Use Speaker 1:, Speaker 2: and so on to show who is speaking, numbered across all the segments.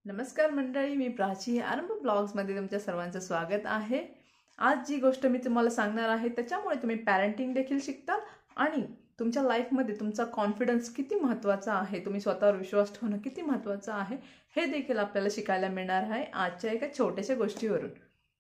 Speaker 1: नमस्कार मंडळी, मी प्राची आरंभ ब्लॉग्समध्ये तुमच्या सर्वांचं स्वागत आहे। आज जी गोष्ट मी तुम्हाला सांगणार आहे त्याच्यामुळे तुम्ही पॅरेंटिंग देखील शिकताल आणि तुमच्या लाईफमध्ये तुमचा कॉन्फिडन्स किती महत्त्वाचा आहे, तुम्ही स्वतःवर विश्वास ठेवणं किती महत्त्वाचं आहे हे देखील आपल्याला शिकायला मिळणार आहे आजच्या एका छोट्याशा गोष्टीवरून।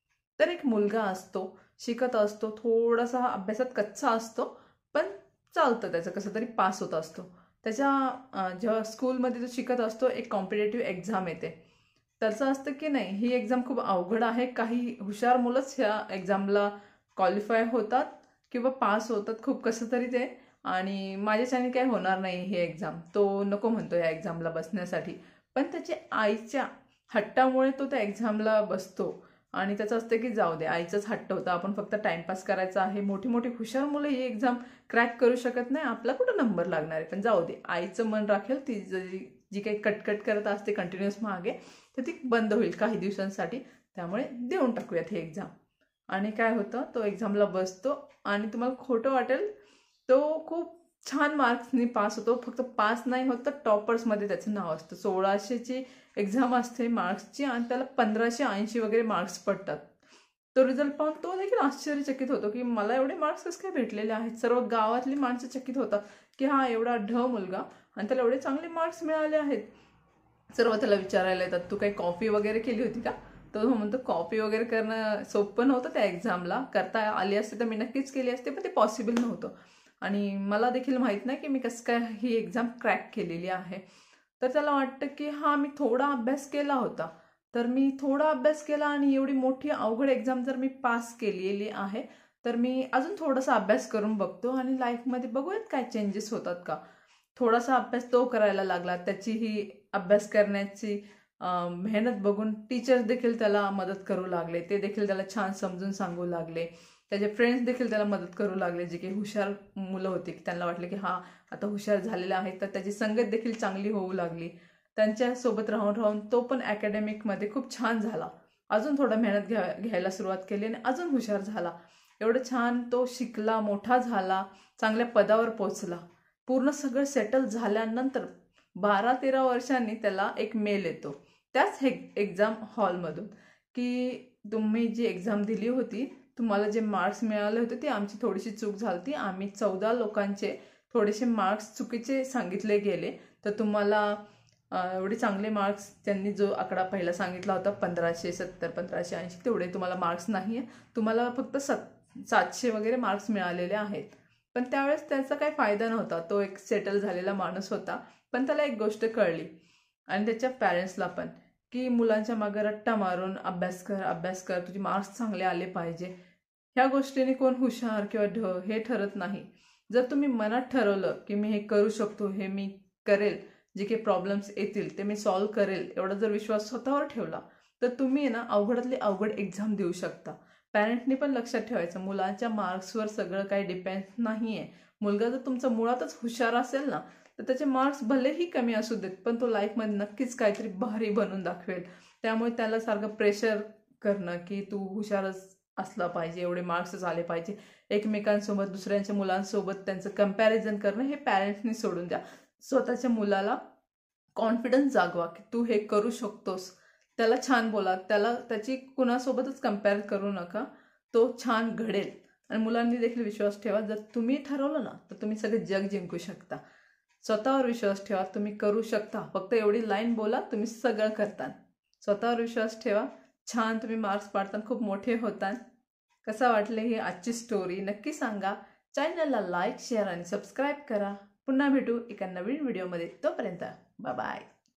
Speaker 1: तर एक मुलगा असतो, शिकत असतो, थोडासा अभ्यासात कच्चा असतो, पण चालतं त्याचं, कसं तरी पास होत असतो। त्याच्या जेव्हा स्कूलमध्ये तो शिकत असतो एक कॉम्पिटेटिव्ह एक्झाम येते। त्याचं असतं की नाही, ही एक्झाम खूप अवघड आहे, काही हुशार मुलंच ह्या एक्झामला क्वालिफाय होतात किंवा पास होतात खूप कसं तरी ते, आणि माझ्याच्याने काय होणार नाही ही एक्झाम, तो नको म्हणतो या एक्झामला बसण्यासाठी। पण त्याच्या आईच्या हट्टामुळे तो त्या एक्झामला बसतो आणि त्याचं असतं की जाऊ दे, आईचाच हट्ट होता, आपण फक्त टाइमपास करायचा आहे। मोठी मोठी हुशार मुलं ही एक्झाम क्रॅक करू शकत नाही, आपला कुठं नंबर लागणार आहे, पण जाऊ दे, आईचं मन राखेल, ती जी काही कटकट करत असते कंटिन्युअस मागे, तर ती बंद होईल काही दिवसांसाठी, त्यामुळे देऊन टाकूयात ही एक्झाम। आणि काय होतं, तो एक्झामला बसतो आणि तुम्हाला खोटं वाटेल, तो खूप छान मार्क्सनी पास होतो। फक्त पास नाही होत तर टॉपर्समध्ये त्याचं नाव असतं। 1600ची एक्झाम असते मार्क्सची आणि त्याला 1580 वगैरे मार्क्स पडतात। तो रिझल्ट पाहून तो देखील आश्चर्यचकित होतो की मला एवढे मार्क्स कसं काय भेटलेले आहेत। सर्व गावातली माणसं चकित होतात की हा एवढा मुलगा आणि त्याला एवढे चांगले मार्क्स मिळाले आहेत। सर्व त्याला विचारायला येतात, तू काही कॉपी वगैरे केली होती का? तर तो म्हणतो कॉपी वगैरे करणं सोपं नव्हतं, त्या एक्झामला करता आली असते तर मी नक्कीच केली असते, पण ते पॉसिबल नव्हतं आणि मला देखील माहीत नाही की मी कसं काय ही एक्झाम क्रॅक केलेली आहे। तर त्याला वाटतं की हा मी थोडा अभ्यास केला होता, तर मी थोडा अभ्यास केला आणि एवढी मोठी अवघड एक्झाम जर मी पास केलेली आहे तर मी अजून थोडासा अभ्यास करून बघतो आणि लाईफमध्ये बघूयात काय चेंजेस होतात का। थोडासा अभ्यास तो करायला लागला, त्याची ही अभ्यास करण्याची मेहनत बघून टीचर्स देखील त्याला मदत करू लागले, ते देखील त्याला छान समजून सांगू लागले, त्याचे फ्रेंड्स देखील त्याला मदत करू लागले, जे काही हुशार मुलं होती त्यांना वाटलं की हा आता हुशार झालेला आहे, तर त्याची संगत देखील चांगली होऊ लागली। त्यांच्यासोबत राहून राहून तो पण अकॅडमिकमध्ये खूप छान झाला, अजून थोडा मेहनत घ्यायला सुरुवात केली आणि अजून हुशार झाला। एवढं छान तो शिकला, मोठा झाला, चांगल्या पदावर पोहोचला। पूर्ण सगळं सेटल झाल्यानंतर 12-13 वर्षांनी त्याला एक मेल येतो त्याच एक्झाम हॉलमधून की तुम्ही जी एक्झाम दिली होती, तुम्हाला जे मार्क्स मिळाले होते ती आमची थोडीशी चूक झाली, आम्ही 14 लोकांचे थोडेसे मार्क्स चुकीचे सांगितले गेले, तर तुम्हाला एवढे चांगले मार्क्स, त्यांनी जो आकडा पहिला सांगितला होता 1570 1580, तेवढे तुम्हाला मार्क्स नाही आहे, तुम्हाला फक्त 700 वगैरे मार्क्स मिळालेले आहेत। पण त्यावेळेस त्याचा काही फायदा नव्हता, तो एक सेटल झालेला माणूस होता, पण त्याला एक गोष्ट कळली आणि त्याच्या पॅरेंट्सला पण, की मुलांच्या मागे रट्टा मारून अभ्यास कर, तुझे मार्क्स चांगले आले पाहिजे, ह्या गोष्टीने कोण हुशार किंवा हे ठरत नाही। जर तुम्ही मनात ठरवलं की मी हे करू शकतो, हे मी करेल, जे काही प्रॉब्लेम्स येतील ते मी सॉल्व्ह करेल, एवढा जर विश्वास स्वतःवर ठेवला तर तुम्ही ना अवघडातली अवघड एक्झाम देऊ शकता। पॅरेंटनी पण लक्षात ठेवायचं, मुलांच्या मार्क्सवर सगळं काही डिपेंड नाही आहे। मुलगा जर तुमचा मुळातच हुशार असेल ना, तर त्याचे मार्क्स भलेही कमी असू देत, पण तो लाईफमध्ये नक्कीच काहीतरी भारी बनून दाखवेल। त्यामुळे त्याला सारखं प्रेशर करणं की तू हुशारच असला पाहिजे, एवढे मार्क्सच आले पाहिजे, एकमेकांसोबत दुसऱ्यांच्या मुलांसोबत त्यांचं कंपॅरिझन करणं हे पॅरेंट्सनी सोडून द्या। स्वतःच्या मुलाला कॉन्फिडन्स जागवा की तू हे करू शकतोस, त्याला छान बोला, त्याला त्याची कुणासोबतच कंपेअर करू नका, तो छान घडेल। आणि मुलांनी देखील विश्वास ठेवा, जर तुम्ही ठरवलं ना तर तुम्ही सगळं जग जिंकू शकता। स्वतःवर विश्वास ठेवा, तुम्ही करू शकता, फक्त एवढी लाईन बोला, तुम्ही सगळं करता। स्वतःवर विश्वास ठेवा, छान तुम्ही मार्क्स पाडताना खूप मोठे होतात। कसा वाटले ही आजची स्टोरी नक्की सांगा, चॅनलला लाईक, शेअर आणि सबस्क्राईब करा। पुन्हा भेटू एका नवीन व्हिडिओमध्ये, तोपर्यंत बाय बाय।